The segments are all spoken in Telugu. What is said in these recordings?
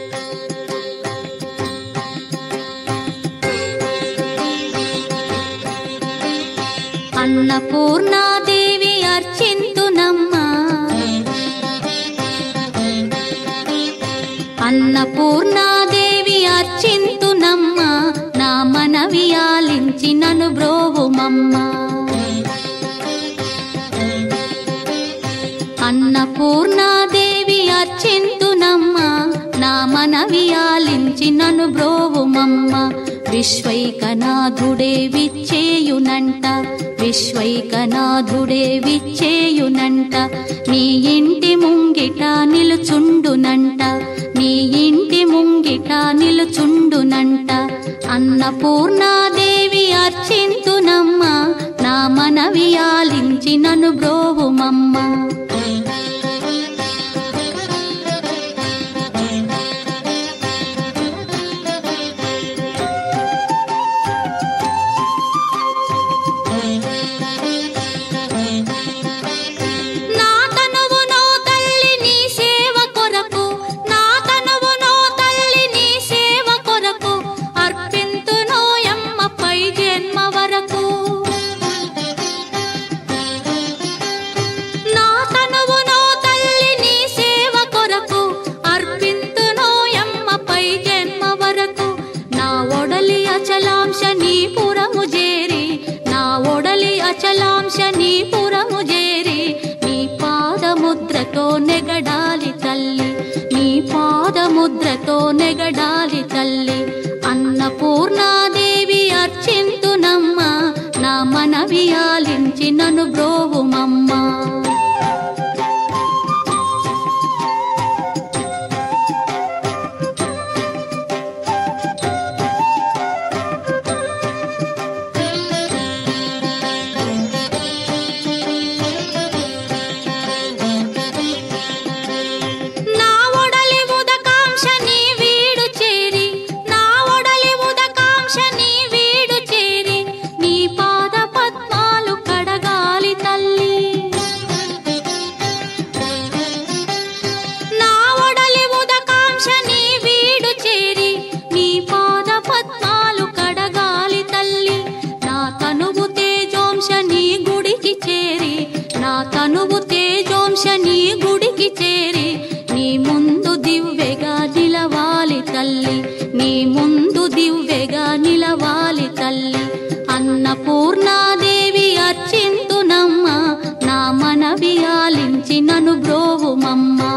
అన్నపూర్ణాదేవి అర్చింతునమ్మా, అన్నపూర్ణాదేవి అర్చింతునమ్మా, నా మనవి ఆలించి నన్ను బ్రోవుమమ్మా. అన్నపూర్ణాదేవి అర్చింతునమ్మా, నా మనవి ఆలించి నన్ను బ్రోవుమమ్మా. విశ్వైకనాథుడే విచ్చేయునంట, విశ్వైకనాథుడే విచ్చేయునంట, నీ ఇంటి ముంగిట నిలుచుండునంట, నీ ఇంటి ముంగిట నిలుచుండునంట. అన్నపూర్ణాదేవి అర్చింతునమ్మా, నా మనవి ఆలించి నన్ను బ్రోవుమమ్మా. అచలాంశనీపురము చేరి నీ పాదముద్రతో నెగడాలి తల్లి, నీ పాదముద్రతో నెగడాలి తల్లి. అన్నపూర్ణాదేవి అర్చింతునమ్మా, నా మనవి ఆలించి నన్ను బ్రోవుమమ్మా. తనువు తేజోంశని గుడికి చేరి నీ ముందు దివ్వెగా నిలవాలి తల్లి, నీ ముందు దివ్వెగా నిలవాలి తల్లి. అన్నపూర్ణాదేవి అర్చింతునమ్మా, నా మనవి ఆలించి నన్ను బ్రోవుమమ్మా.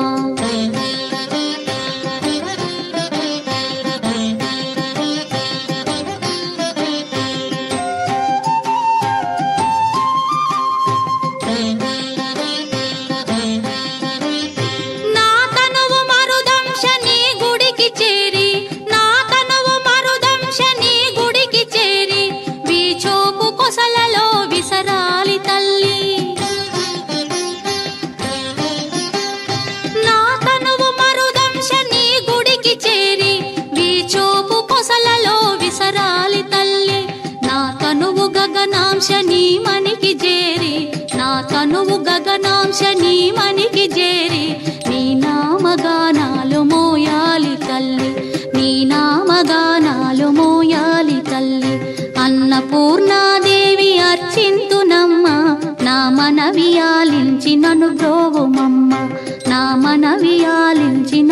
గగనాంశని మనికి చేరి, నా తనువు గగనాంశని మనికి చేరి నీ నామగానాలు మోయాలి తల్లి, నీ నామగానాలు మోయాలి తల్లి. అన్నపూర్ణాదేవి అర్చింతునమ్మా, నా మనవి ఆలించి నన్ను బ్రోవుమమ్మా, నా మనవి ఆలించి